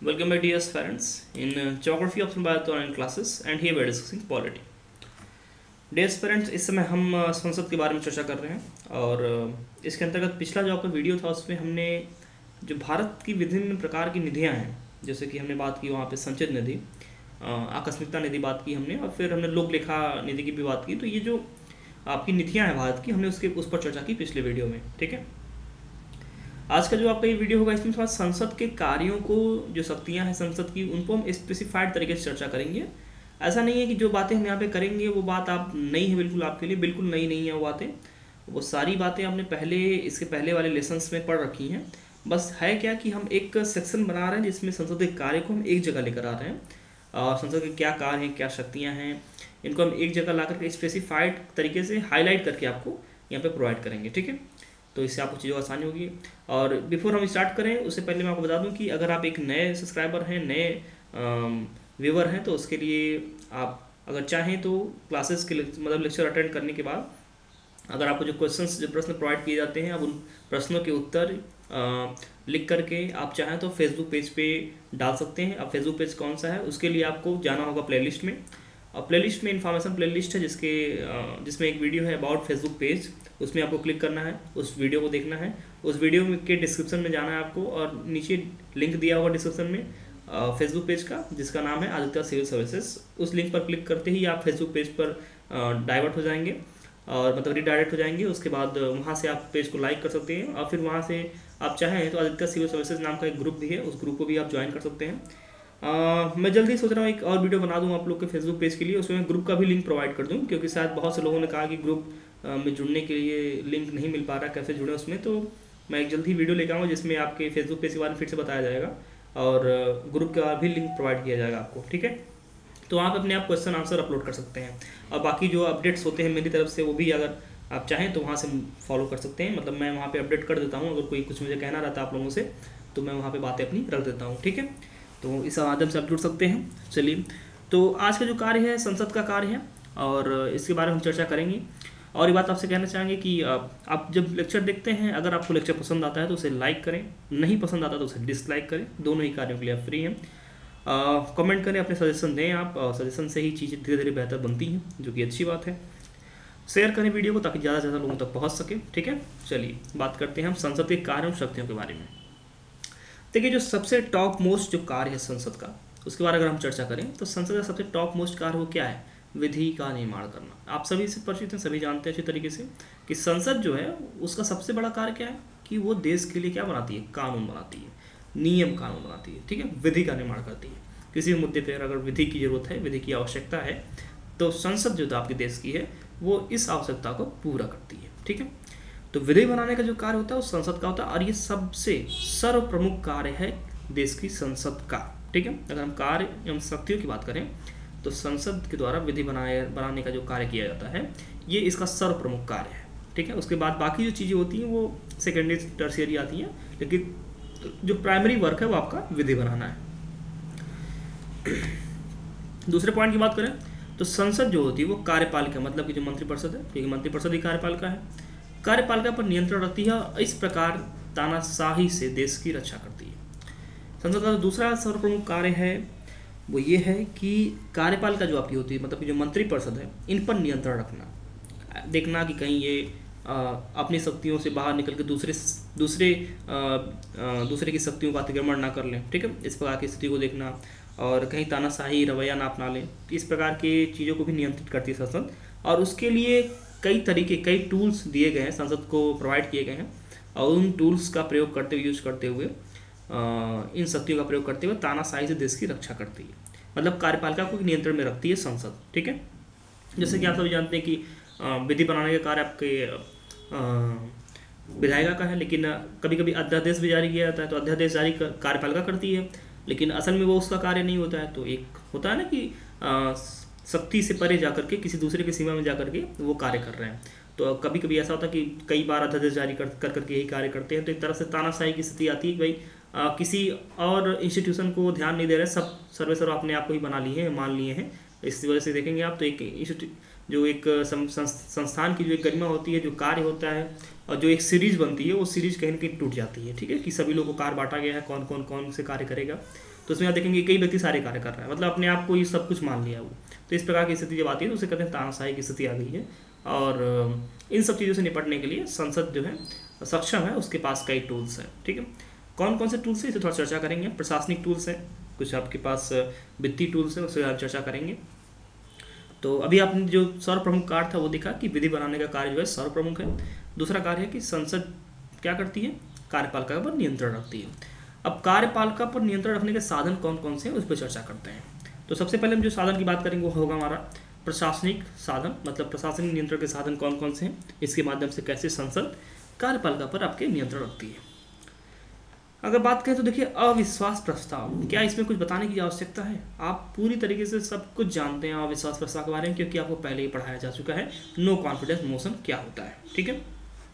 Welcome my dear parents in geography of Bharat online classes and here we are discussing polity. Dear parents, इस समय हम संसद के बारे में चर्चा कर रहे हैं और इसके अंतर्गत पिछला जो आपका वीडियो था उसमें हमने जो भारत की विभिन्न प्रकार की निधियां हैं, जैसे कि हमने बात की वहाँ पे संचित निधि, आकस्मिकता निधि बात की हमने, और फिर हमने लोक लेखा निधि की भी बात की। तो ये जो आपकी निधियाँ हैं भारत की, हमने उस पर चर्चा की पिछले वीडियो में। ठीक है, आज का जो आपका ये वीडियो होगा इसमें थोड़ा संसद के कार्यों को, जो शक्तियां हैं संसद की, उनको हम स्पेसिफाइड तरीके से चर्चा करेंगे। ऐसा नहीं है कि जो बातें हम यहाँ पे करेंगे वो बात आप नई है, बिल्कुल आपके लिए बिल्कुल नई नहीं है वो बातें। वो सारी बातें हमने इसके पहले वाले लेसन्स में पढ़ रखी हैं। बस है क्या कि हम एक सेक्शन बना रहे हैं जिसमें संसद के कार्य को हम एक जगह लेकर आ रहे हैं, और संसद के क्या कार्य हैं, क्या शक्तियाँ हैं, इनको हम एक जगह ला करके स्पेसिफाइड तरीके से हाईलाइट करके आपको यहाँ पे प्रोवाइड करेंगे। ठीक है, तो इससे आपको चीज़ों आसानी होगी। और बिफोर हम स्टार्ट करें उससे पहले मैं आपको बता दूं कि अगर आप एक नए सब्सक्राइबर हैं, नए व्यूवर हैं, तो उसके लिए आप अगर चाहें तो क्लासेस के मतलब लेक्चर अटेंड करने के बाद अगर आपको जो प्रश्न प्रोवाइड किए जाते हैं, अब उन प्रश्नों के उत्तर लिख करके आप चाहें तो फेसबुक पेज पे डाल सकते हैं। अब फेसबुक पेज कौन सा है, उसके लिए आपको जाना होगा प्लेलिस्ट में, और प्लेलिस्ट में इन्फॉर्मेशन प्लेलिस्ट है जिसमें एक वीडियो है अबाउट फेसबुक पेज, उसमें आपको क्लिक करना है, उस वीडियो को देखना है। उस वीडियो के डिस्क्रिप्शन में जाना है आपको, और नीचे लिंक दिया होगा डिस्क्रिप्शन में फेसबुक पेज का, जिसका नाम है आदित्य सिविल सर्विसेज। उस लिंक पर क्लिक करते ही आप फेसबुक पेज पर डाइवर्ट हो जाएंगे, और मतलब रिडायरेक्ट हो जाएंगे। उसके बाद वहाँ से आप पेज को लाइक कर सकते हैं, और फिर वहाँ से आप चाहें तो आदित्य सिविल सर्विसेज नाम का एक ग्रुप भी है, उस ग्रुप को भी आप ज्वाइन कर सकते हैं। मैं जल्दी सोच रहा हूँ एक और वीडियो बना दूँ आप लोग के फेसबुक पेज के लिए, उसमें ग्रुप का भी लिंक प्रोवाइड कर दूँ, क्योंकि शायद बहुत से लोगों ने कहा कि ग्रुप में जुड़ने के लिए लिंक नहीं मिल पा रहा, कैसे जुड़े उसमें। तो मैं एक जल्दी वीडियो लेकर आऊँगा जिसमें आपके फेसबुक पेज के बारे में फिर से बताया जाएगा, और ग्रुप का भी लिंक प्रोवाइड किया जाएगा आपको। ठीक है, तो आप अपने आप क्वेश्चन आंसर अपलोड कर सकते हैं, और बाकी जो अपडेट्स होते हैं मेरी तरफ से वो भी अगर आप चाहें तो वहाँ से फॉलो कर सकते हैं। मतलब मैं वहाँ पे अपडेट कर देता हूँ, अगर कोई कुछ मुझे कहना रहता है आप लोगों से तो मैं वहाँ पे बातें अपनी रख देता हूँ। ठीक है, तो इस माध्यम से आप जुड़ सकते हैं। चलिए, तो आज का जो कार्य है संसद का कार्य है, और इसके बारे में हम चर्चा करेंगे। और ये बात आपसे कहना चाहेंगे कि आप जब लेक्चर देखते हैं, अगर आपको लेक्चर पसंद आता है तो उसे लाइक करें, नहीं पसंद आता तो उसे डिसलाइक करें, दोनों ही कार्यों के लिए आप फ्री हैं। कमेंट करें, अपने सजेशन दें आप, और सजेशन से ही चीज़ें धीरे धीरे बेहतर बनती हैं, जो कि अच्छी बात है। शेयर करें वीडियो को ताकि ज़्यादा से ज़्यादा लोगों तक पहुँच सके। ठीक है, चलिए बात करते हैं हम संसद के कार्य और शक्तियों के बारे में। देखिए, जो सबसे टॉप मोस्ट जो कार्य है संसद का, उसके बारे में अगर हम चर्चा करें तो संसद का सबसे टॉप मोस्ट कार्य वो क्या है? विधि का निर्माण करना। आप सभी से परिचित हैं, सभी जानते हैं अच्छी तरीके से कि संसद जो है उसका सबसे बड़ा कार्य क्या है कि वो देश के लिए क्या बनाती है? कानून बनाती है, नियम कानून बनाती है। ठीक है, विधि का निर्माण करती है। किसी भी मुद्दे पर अगर विधि की जरूरत है, विधि की आवश्यकता है, तो संसद जो आपके देश की है वो इस आवश्यकता को पूरा करती है। ठीक है, तो विधि बनाने का जो कार्य होता है वो संसद का होता है, और ये सबसे सर्वप्रमुख कार्य है देश की संसद का। ठीक है, अगर हम कार्य एवं शक्तियों की बात करें तो संसद के द्वारा विधि बनाने का जो कार्य किया जाता है ये इसका सर्वप्रमुख कार्य है। ठीक है, उसके बाद बाकी जो चीज़ें होती हैं वो सेकेंडरी टर्शियरी आती हैं, लेकिन जो प्राइमरी वर्क है वो आपका विधि बनाना है। दूसरे पॉइंट की बात करें तो संसद जो होती है वो कार्यपालिका, मतलब कि जो मंत्रिपरिषद है, क्योंकि मंत्रिपरिषद ही कार्यपालिका है, कार्यपालिका पर नियंत्रण रखती है, इस प्रकार तानाशाही से देश की रक्षा करती है। संसद का दूसरा सर्वप्रमुख कार्य है वो ये है कि कार्यपालिका जो आपकी होती है, मतलब कि जो मंत्रिपरिषद है, इन पर नियंत्रण रखना, देखना कि कहीं ये अपनी शक्तियों से बाहर निकल के दूसरे की शक्तियों का अतिक्रमण ना कर लें। ठीक है, इस प्रकार की स्थिति को देखना, और कहीं तानाशाही रवैया ना अपना लें, इस प्रकार की चीज़ों को भी नियंत्रित करती है संसद। और उसके लिए कई टूल्स दिए गए हैं, संसद को प्रोवाइड किए गए हैं, और उन टूल्स का प्रयोग करते हुए, यूज करते हुए, इन शक्तियों का प्रयोग करते हुए तानाशाही से देश की रक्षा करती है, मतलब कार्यपालिका को नियंत्रण में रखती है संसद। ठीक है, जैसे कि आप सभी जानते हैं कि विधि बनाने का कार्य आपके विधायिका का है, लेकिन कभी कभी अध्यादेश भी जारी किया जाता है, तो अध्यादेश जारी कार्यपालिका करती है, लेकिन असल में वो उसका कार्य नहीं होता है। तो एक होता है ना कि शक्ति से परे जाकर के किसी दूसरे की सीमा में जाकर के वो कार्य कर रहे हैं। तो कभी कभी ऐसा होता है कि कई बार अध्यादेश जारी कर करके यही कार्य करते हैं, तो एक तरह से तानाशाही की स्थिति आती है कि भाई किसी और इंस्टीट्यूशन को ध्यान नहीं दे रहे, सब सर्वेसर्व अपने आप को ही बना लिए हैं, मान लिए हैं। इस वजह से देखेंगे आप तो एक संस्थान की जो एक गरिमा होती है, जो कार्य होता है, और जो एक सीरीज बनती है, वो सीरीज कहीं ना कहीं टूट जाती है। ठीक है, कि सभी लोगों को कार्य बांटा गया है, कौन से कार्य करेगा, तो उसमें आप देखेंगे कई व्यक्ति सारे कार्य कर रहा है, मतलब अपने आप को ये सब कुछ मान लिया वो। तो इस प्रकार की स्थिति जब आती है तो उसे कहते हैं तानाशाही की स्थिति आ गई है। और इन सब चीज़ों से निपटने के लिए संसद जो है सक्षम है, उसके पास कई टूल्स हैं। ठीक है, कौन कौन से टूल्स हैं इसे थोड़ा चर्चा करेंगे। प्रशासनिक टूल्स हैं, कुछ आपके पास वित्तीय टूल्स हैं, उससे आप चर्चा करेंगे। तो अभी आपने जो सर्वप्रमुख कार्य था वो देखा कि विधि बनाने का कार्य जो है सर्वप्रमुख है। दूसरा कार्य है कि संसद क्या करती है, कार्यपालिका पर नियंत्रण रखती है। अब कार्यपालिका पर नियंत्रण रखने के साधन कौन कौन से हैं उस पर चर्चा करते हैं। तो सबसे पहले हम जो साधन की बात करेंगे वो होगा हमारा प्रशासनिक साधन, मतलब प्रशासनिक नियंत्रण के साधन कौन कौन से हैं, इसके माध्यम से कैसे संसद कार्यपालिका पर आपके नियंत्रण रखती है। अगर बात करें तो देखिए अविश्वास प्रस्ताव, क्या इसमें कुछ बताने की आवश्यकता है? आप पूरी तरीके से सब कुछ जानते हैं अविश्वास प्रस्ताव के बारे में, क्योंकि आपको पहले ही पढ़ाया जा चुका है नो कॉन्फिडेंस मोशन क्या होता है। ठीक है,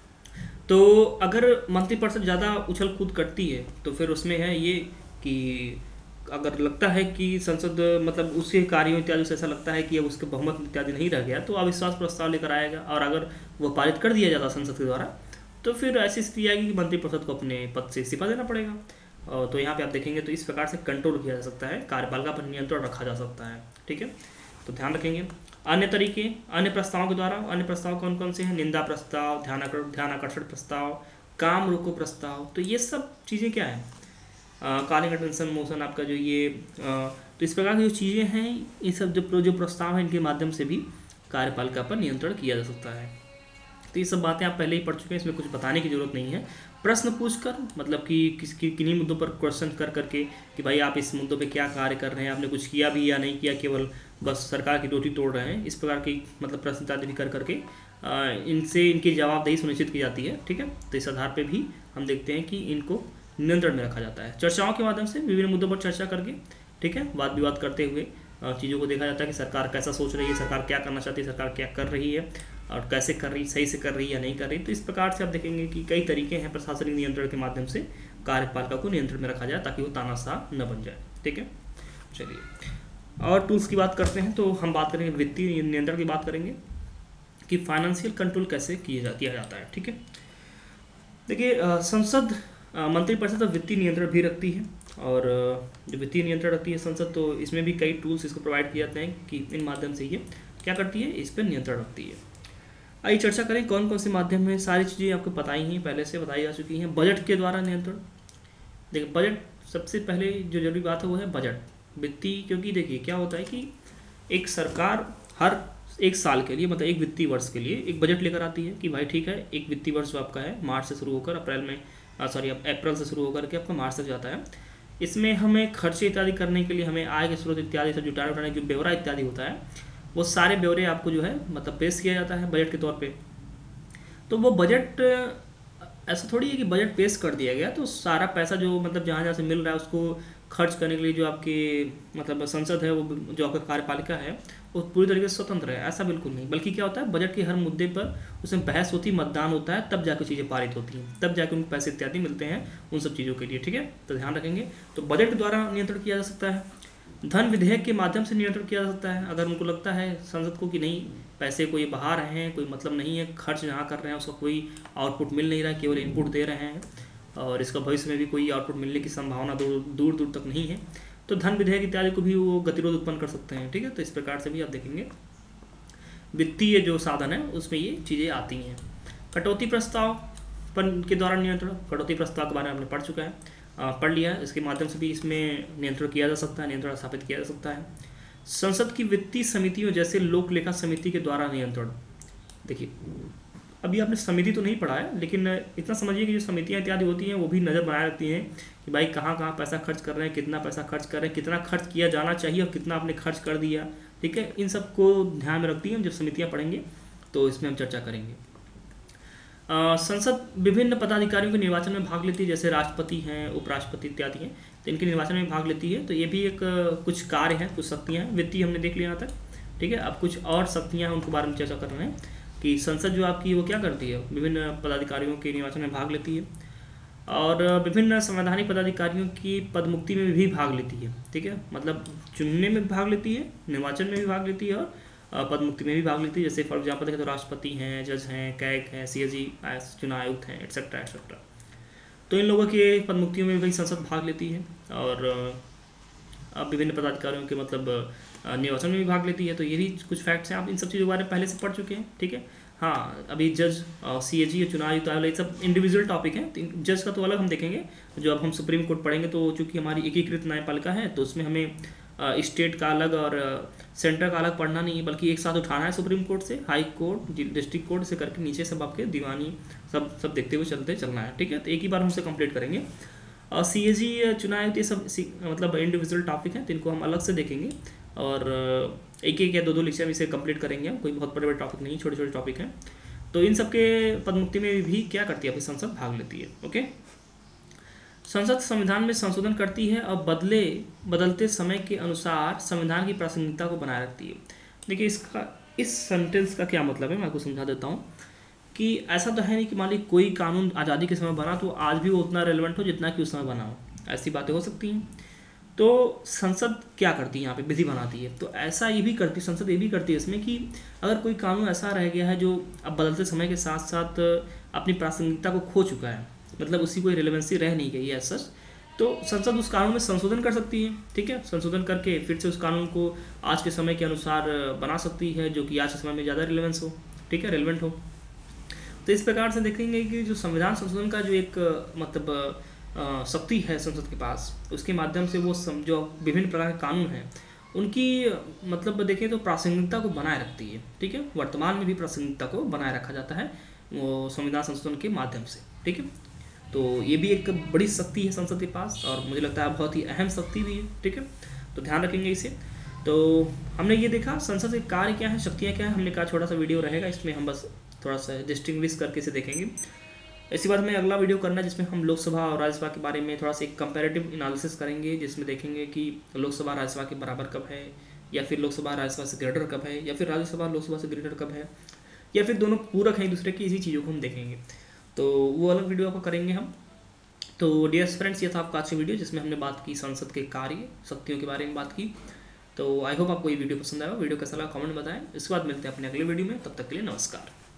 तो अगर मंत्रिपरिषद ज़्यादा उछल कूद करती है तो फिर उसमें है ये कि अगर लगता है कि संसद मतलब उसके कार्यों इत्यादि से ऐसा लगता है कि अब उसके बहुमत इत्यादि नहीं रह गया तो अविश्वास प्रस्ताव लेकर आएगा, और अगर वो पारित कर दिया जाता संसद के द्वारा तो फिर ऐसी स्थिति आएगी कि मंत्रिपरिषद को अपने पद से इस्तीफा देना पड़ेगा। तो यहाँ पे आप देखेंगे तो इस प्रकार से कंट्रोल किया जा सकता है, कार्यपालिका पर नियंत्रण रखा जा सकता है। ठीक है, तो ध्यान रखेंगे। अन्य तरीके, अन्य प्रस्तावों के द्वारा, अन्य प्रस्ताव कौन कौन से हैं? निंदा प्रस्ताव, ध्यान आकर्षण प्रस्ताव, काम रोको प्रस्ताव। तो ये सब चीज़ें क्या है, कॉलिंग अटेंशन मोशन आपका जो ये तो इस प्रकार की जो चीज़ें हैं, ये सब जो प्रस्ताव हैं इनके माध्यम से भी कार्यपालिका पर नियंत्रण किया जा सकता है। तो ये सब बातें आप पहले ही पढ़ चुके हैं, इसमें कुछ बताने की जरूरत नहीं है। प्रश्न पूछकर, मतलब कि किन्हीं मुद्दों पर क्वेश्चन कर करके कि भाई आप इस मुद्दों पे क्या कार्य कर रहे हैं, आपने कुछ किया भी या नहीं किया, केवल बस सरकार की रोटी तोड़ रहे हैं, इस प्रकार की मतलब प्रश्न इत्यादि भी कर करके इनसे इनकी जवाबदेही सुनिश्चित की जाती है। ठीक है, तो इस आधार पर भी हम देखते हैं कि इनको नियंत्रण में रखा जाता है। चर्चाओं के माध्यम से विभिन्न मुद्दों पर चर्चा करके, ठीक है, वाद विवाद करते हुए चीज़ों को देखा जाता है कि सरकार कैसा सोच रही है, सरकार क्या करना चाहती है, सरकार क्या कर रही है और कैसे कर रही, सही से कर रही है या नहीं कर रही। तो इस प्रकार से आप देखेंगे कि कई तरीके हैं प्रशासनिक नियंत्रण के माध्यम से कार्यपालिका को नियंत्रण में रखा जाए ताकि वो तानाशाह न बन जाए। ठीक है, चलिए और टूल्स की बात करते हैं। तो हम बात करेंगे वित्तीय नियंत्रण की बात करेंगे कि फाइनेंशियल कंट्रोल कैसे किया जाता है। ठीक है, देखिए संसद मंत्रिपरिषद वित्तीय नियंत्रण भी रखती है, और जो वित्तीय नियंत्रण रखती है संसद, तो इसमें भी कई टूल्स इसको प्रोवाइड किए जाते हैं कि इन माध्यम से ये क्या करती है, इस पर नियंत्रण रखती है। आइए चर्चा करें कौन कौन से माध्यम में। सारी चीज़ें आपको पता ही हैं, पहले से बताई जा चुकी हैं। बजट के द्वारा नियंत्रण, देखिए बजट सबसे पहले जो जरूरी बात है वो है बजट वित्तीय, क्योंकि देखिए क्या होता है कि एक सरकार हर एक साल के लिए, मतलब एक वित्तीय वर्ष के लिए एक बजट लेकर आती है कि भाई ठीक है, एक वित्तीय वर्ष जो आपका है मार्च से शुरू होकर अप्रैल से शुरू होकर के आपका मार्च तक जाता है। इसमें हमें खर्चे इत्यादि करने के लिए हमें आय के स्रोत इत्यादि से जुटाने उठाने जो ब्यौरा इत्यादि होता है, वो सारे ब्यौरे आपको जो है मतलब पेश किया जाता है बजट के तौर पे। तो वो बजट ऐसा थोड़ी है कि बजट पेश कर दिया गया तो सारा पैसा जो मतलब जहाँ जहाँ से मिल रहा है उसको खर्च करने के लिए जो आपकी मतलब संसद है, वो जो आपका कार्यपालिका है वो पूरी तरीके से स्वतंत्र है, ऐसा बिल्कुल नहीं। बल्कि क्या होता है, बजट के हर मुद्दे पर उसमें बहस होती है, मतदान होता है, तब जाकर चीज़ें पारित होती हैं, तब जाकर उनको पैसे इत्यादि मिलते हैं उन सब चीज़ों के लिए। ठीक है, तो ध्यान रखेंगे। तो बजट द्वारा नियंत्रण किया जा सकता है। धन विधेयक के माध्यम से नियंत्रण किया जा सकता है। अगर उनको लगता है संसद को कि नहीं, पैसे को ये बहा रहे हैं, कोई मतलब नहीं है, खर्च जहाँ कर रहे हैं उसका कोई आउटपुट मिल नहीं रहा है, केवल इनपुट दे रहे हैं और इसका भविष्य में भी कोई आउटपुट मिलने की संभावना दूर दूर तक नहीं है, तो धन विधेयक इत्यादि को भी वो गतिरोध उत्पन्न कर सकते हैं। ठीक है, तो इस प्रकार से भी आप देखेंगे वित्तीय जो साधन है उसमें ये चीज़ें आती हैं। कटौती प्रस्ताव पर के द्वारा नियंत्रण, कटौती प्रस्ताव के बारे में हमने पढ़ चुका है, पढ़ लिया है। इसके माध्यम से भी इसमें नियंत्रण किया जा सकता है, नियंत्रण स्थापित किया जा सकता है। संसद की वित्तीय समितियों जैसे लोक लेखा समिति के द्वारा नियंत्रण, देखिए अभी आपने समिति तो नहीं पढ़ा है, लेकिन इतना समझिए कि जो समितियाँ इत्यादि होती हैं वो भी नज़र बनाए रखती हैं कि भाई कहाँ कहाँ पैसा खर्च कर रहे हैं, कितना पैसा खर्च कर रहे हैं, कितना खर्च किया जाना चाहिए और कितना आपने खर्च कर दिया। ठीक है, इन सब को ध्यान में रखती हैं। जब समितियाँ पढ़ेंगे तो इसमें हम चर्चा करेंगे। संसद विभिन्न पदाधिकारियों के निर्वाचन में भाग लेती है, जैसे राष्ट्रपति हैं, उपराष्ट्रपति इत्यादि हैं, तो इनके निर्वाचन में भाग लेती है। तो ये भी एक कुछ कार्य हैं, कुछ शक्तियाँ हैं। वित्तीय हमने देख लिया यहाँ तक। ठीक है, अब कुछ और शक्तियाँ हैं, उनके बारे में चर्चा कर रहे हैं कि संसद जो आपकी वो क्या करती है, विभिन्न पदाधिकारियों के निर्वाचन में भाग लेती है और विभिन्न संवैधानिक पदाधिकारियों की पदमुक्ति में भी भाग लेती है। ठीक है, मतलब चुनने में भी भाग लेती है, निर्वाचन में भी भाग लेती है और पदमुक्ति में भी भाग लेती है। जैसे फॉर एग्जाम्पल देखें तो राष्ट्रपति हैं, जज हैं, कैग हैं, CAG चुनाव आयुक्त हैं, एट्सेट्रा एट्सेट्रा। तो इन लोगों के पदमुक्तियों में भी संसद भाग लेती है और विभिन्न पदाधिकारियों के मतलब निर्वाचन में भी भाग लेती है। तो ये भी कुछ फैक्ट्स हैं, आप इन सब चीज़ों के बारे में पहले से पढ़ चुके हैं, ठीक है। हाँ, अभी जज, CAG, चुनाव आयुक्त, ये सब इंडिविजुअल टॉपिक हैं। तो जज का तो अलग हम देखेंगे, जो अब हम सुप्रीम कोर्ट पढ़ेंगे तो चूँकि हमारी एकीकृत न्यायपालिका है तो उसमें हमें स्टेट का अलग और सेंटर का अलग पढ़ना नहीं है, बल्कि एक साथ उठाना है सुप्रीम कोर्ट से, हाई कोर्ट, डिस्ट्रिक्ट कोर्ट से करके नीचे सब आपके दीवानी सब देखते हुए चलना है, ठीक है। तो एक ही बार हमसे कंप्लीट करेंगे। और CAG, चुनाव आयुक्त, ये सब मतलब इंडिविजुअल टॉपिक हैं, तो इनको हम अलग से देखेंगे और एक एक या दो लेक्चर में इसे कंप्लीट करेंगे हम। कोई बहुत बड़े बड़े टॉपिक नहीं, छोटे छोटे टॉपिक हैं। तो इन सबके पदमुक्ति में भी क्या करती है, अपनी संसद भाग लेती है। ओके, संसद संविधान में संशोधन करती है और बदलते समय के अनुसार संविधान की प्रासंगिकता को बनाए रखती है। देखिए, इस सेंटेंस का क्या मतलब है, मैं आपको समझा देता हूँ कि ऐसा तो है नहीं कि मान लीजिए कोई कानून आज़ादी के समय बना तो आज भी वो उतना रेलेवेंट हो जितना कि उस समय बना हो, ऐसी बातें हो सकती हैं। तो संसद क्या करती है, यहाँ पे विधि बनाती है। तो ऐसा ये भी करती, संसद ये भी करती है इसमें कि अगर कोई कानून ऐसा रह गया है जो अब बदलते समय के साथ साथ अपनी प्रासंगिकता को खो चुका है, मतलब उसकी कोई रिलेवेंसी रह नहीं गई है एज सच, तो संसद उस कानून में संशोधन कर सकती है, ठीक है। संशोधन करके फिर से उस कानून को आज के समय के अनुसार बना सकती है, जो कि आज के समय में ज़्यादा रिलेवेंस हो, ठीक है, रेलेवेंट हो। तो इस प्रकार से देखेंगे कि जो संविधान संशोधन का जो एक मतलब शक्ति है संसद के पास, उसके माध्यम से वो जो विभिन्न प्रकार के कानून हैं उनकी मतलब देखें तो प्रासंगिकता को बनाए रखती है, ठीक है। वर्तमान में भी प्रासंगिकता को बनाए रखा जाता है वो संविधान संशोधन के माध्यम से, ठीक है। तो ये भी एक बड़ी शक्ति है संसद के पास और मुझे लगता है बहुत ही अहम शक्ति भी है, ठीक है। तो ध्यान रखेंगे इसे। तो हमने ये देखा संसद के कार्य क्या है, शक्तियाँ क्या है, हमने कहा छोटा सा वीडियो रहेगा, इसमें हम बस थोड़ा सा डिस्टिंग्विश करके इसे देखेंगे। इसी बात में अगला वीडियो करना है जिसमें हम लोकसभा और राज्यसभा के बारे में थोड़ा सा एक कंपैरेटिव एनालिसिस करेंगे, जिसमें देखेंगे कि लोकसभा राज्यसभा के बराबर कब है, या फिर लोकसभा राज्यसभा से ग्रेटर कब है, या फिर राज्यसभा लोकसभा से ग्रेटर कब है, या फिर दोनों पूरक हैं एक दूसरे की, इसी चीज़ों को हम देखेंगे। तो वो अलग वीडियो आपको करेंगे हम। तो डियर फ्रेंड्स, ये था आपका आज का वीडियो जिसमें हमने बात की संसद के कार्य, शक्तियों के बारे में बात की। तो आई होप आपको ये वीडियो पसंद आया। वीडियो कैसा लगा कमेंट बताएं। इसके बाद मिलते हैं अपने अगले वीडियो में, तब तक के लिए नमस्कार।